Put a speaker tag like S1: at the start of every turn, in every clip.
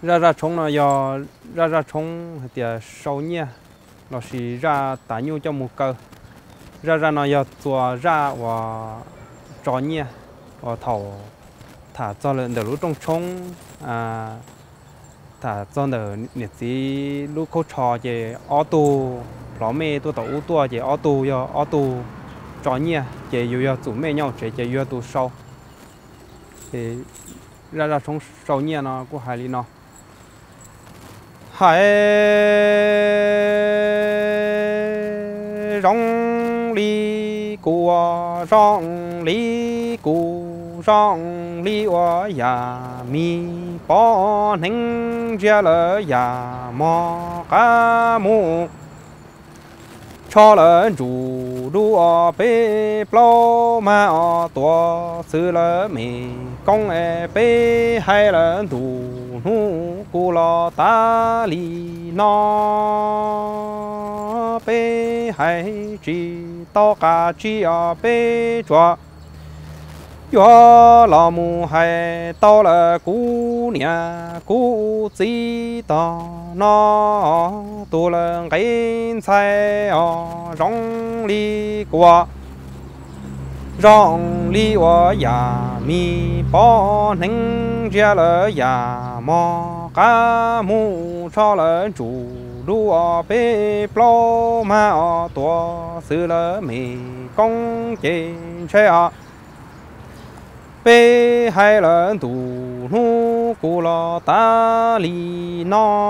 S1: ra ra trống nó do ra trống thì sâu nhia nó chỉ ra tả nhu cho một cơ ra nó do chùa ra và trò nhia và thầu thả cho lên được lúc trong trống thả cho được nhiệt gì lúc khâu trò về ô tô lò mê tôi tàu ô tô về ô tô trò nhia về yêu chủ mê nhau về yêu tu sau thì ra trong sau nhia nó có hai lý nó hai rong li của rong li của rong li wa ya mi bỏ hình ra là ya mò cá mu cho lần chủ đua bê plo mà tua sư là mì công bê hay là đủ nu cù lo ta li nó bê hay chỉ to cả chỉ bê chua yo la mu hay to là cú nhà cú gì to nó tu là cái sai rong li qua rong li wa ya mi bỏ hình ra là ya mò cá mu cho là chủ đua bê plo mà tua sư là mi công chế xe bê hai lần tù nu cù lo ta li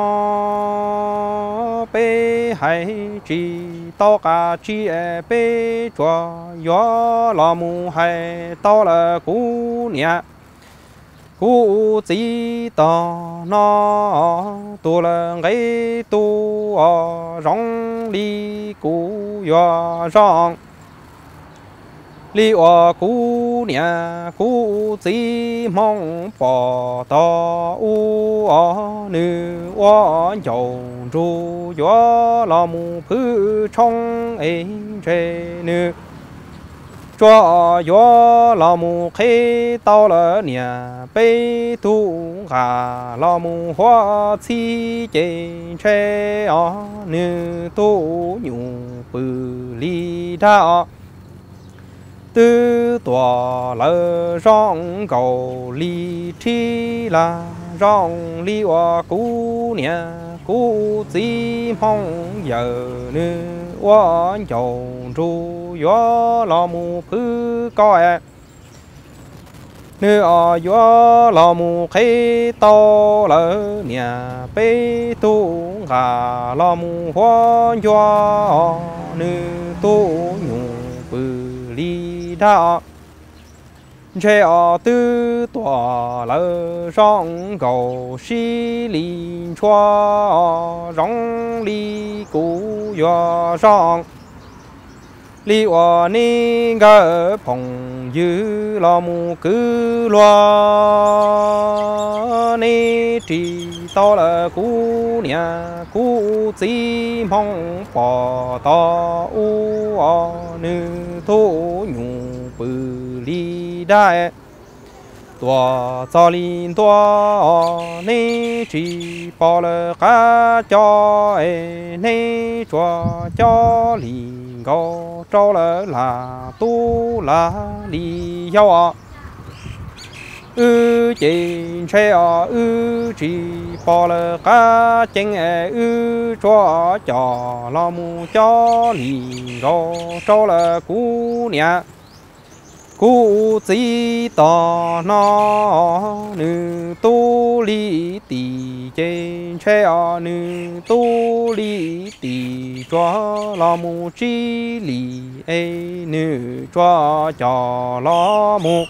S1: nó bê hai chỉ to cả chỉ bê chua gió lo mu hai to là cú nhẹ cú chỉ to nó tu là cái tu rong đi cú gió rong li ở cú nhà cú chỉ mong bỏ to u ở nữ ở dầu ru gió lo mu phứ trong ấy chế nữ cho gió lo mu khi tao là nhà bê tu gà lo mu hoa chi chế chế ở nữ tu nhung bự li đa tư tòa lỡ rong cầu li chi là rong li hoa cú nhà cú chỉ mong giờ nữ hoa dầu ru gió lo mu phứ coi nữ gió lo mu khi to lỡ nhà bê tu gà lo mu hoa gió nữ tu nhung bự li đa chế ở tư tòa lỡ rong cầu xí linh choa rong li cú yo rong li wa ni gỡ phong dư lo mu cứ loa ni chỉ to là cú nhà cú chỉ mong bỏ to u nữ thu nhung bự li đại tua cho linh tua ni chỉ bỏ là cá cho ni cho linh gò cho là tu là li giao chỉ xe chỉ bỏ là cá chén cho lo mu cho linh gò cho là cú nhà cú chỉ to nó nữ tu li tì trên xe nữ tu li tì cho lo mu chi li nữ cho lo mu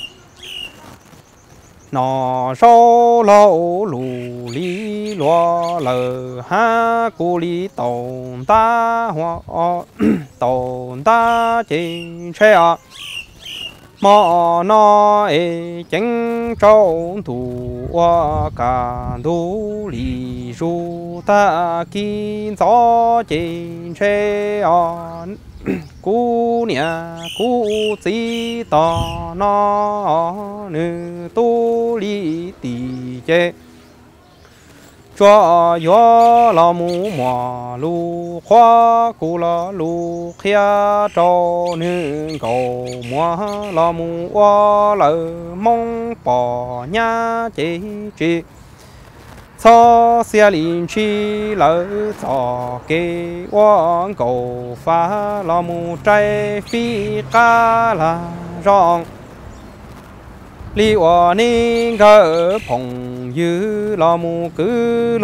S1: nó số lâu lù li loa lờ ha cú li tồn ta hoa tồn ta trên xe mò nó chẳng trâu thủ cả đủ lì ru ta kinh gió trên xe cú nhà cú chỉ to nó nữ tu li tì chế cho gió là mù mò lu hoa cù là lu khía cho nương cầu mùa là mù hoa lợ mong bỏ nhà chế chế cho xe linh chi lỡ cho kê quang cầu phá là mù trái phi cá là rong li hoa ninh gỡ phong dư là mù cứ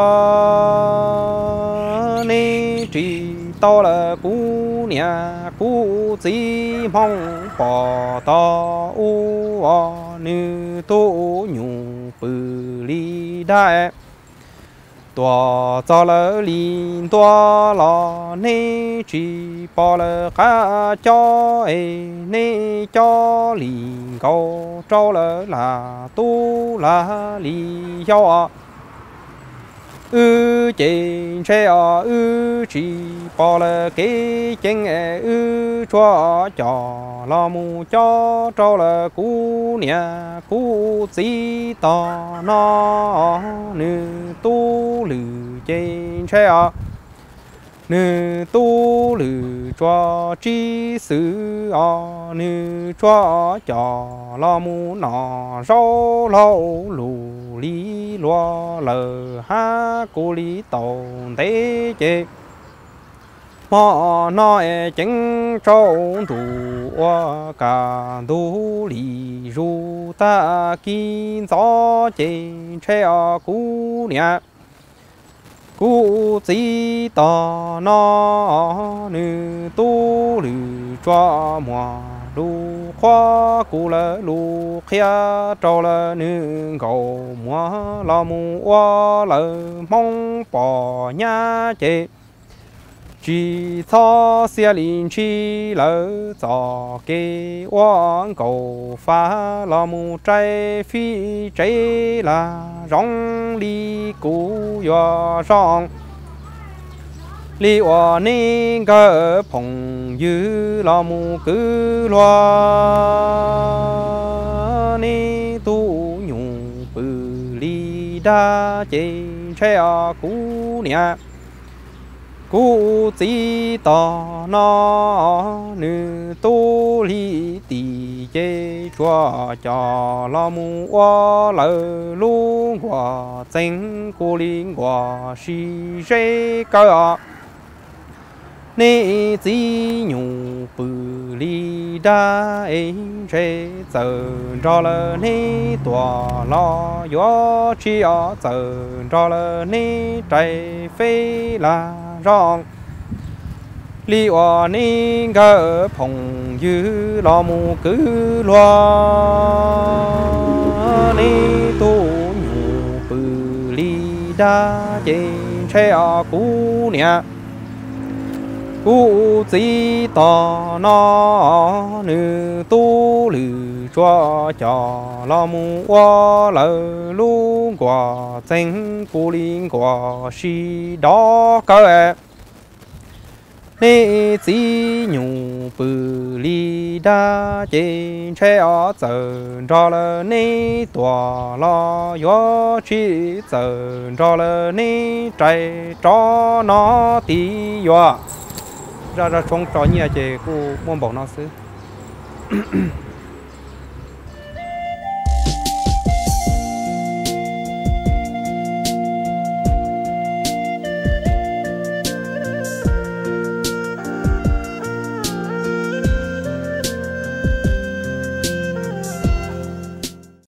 S1: loa ni chỉ to là cú nhà cú chỉ mong bỏ to u nữ tu nhung bự li đại tua cho lỡ linh tua lo ni chỉ bỏ lỡ cả cho ấy ni cho linh câu cho lỡ là tu là lý do trên xe chỉ bỏ lỡ cái chân cho là mù cho lỡ cú nhà cú chỉ to nó nữ tu lử trên xe nữ tu lử cho chi sự nữ cho là mù nọ rau lâu lù lý loa lờ ha cô lý tồn thế chế mà nói chính trong rủ cả đủ lý ru ta kinh gió trên xe cú nhà cú chỉ to nó nữ tu lử cho mùa lu hoa cú lơ lu khía cho lơ nữ cầu mùa la mù hoa lơ mong bỏ nhà chế chỉ cho xe linh chi lơ cho kê quang cầu phá la mù trái phi trái là rong li cú yo rong li hoa ninh gỡ phong dư la mù cứ loa ni tu nhung bự li đa trên xe cú nhà cú chỉ to nó nữ tu li tì chế cho la mù hoa lợ lu hoa chân cú linh hoa si dễ cơ nê chỉ nhung bự li đa ấy chế giờ cho lơ nê tòa lo gió chi giờ cho lơ nê trái phê là rong li hoa ninh gỡ phong dư lo mù cứ loa ni tu nhung bự li đa trên xe cú nhà cú chỉ to nó nữ tu lử cho la mù hoa lợ lu quả chân cú linh quả si đó cơ nê chỉ nhung bự li đa trên xe giờ cho lơ nê tòa lo gió chi giờ cho lơ nê trái cho nó tí yo ra trong trò nhà chị cô muốn bảo nó xứ